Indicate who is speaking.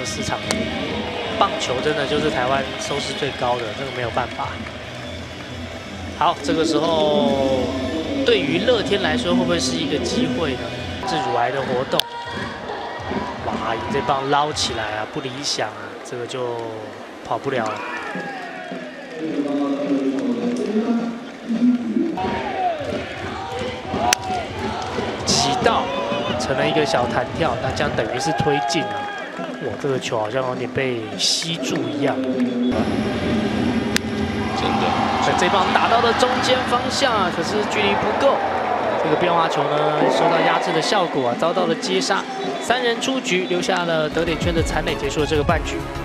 Speaker 1: 市场，棒球真的就是台湾收视最高的，这个没有办法。好，这个时候对于乐天来说，会不会是一个机会呢？是乳癌的活动，哇，这棒捞起来啊，不理想啊，这个就跑不了了。起到，成了一个小弹跳，那这样等于是推进啊。哇，这个球好像有点被吸住一样。
Speaker 2: 真的，
Speaker 1: 这棒打到了中间方向啊，可是距离不够。这个变化球呢，受到压制的效果啊，遭到了接杀，3人出局，留下了得点圈的残垒，结束了这个半局。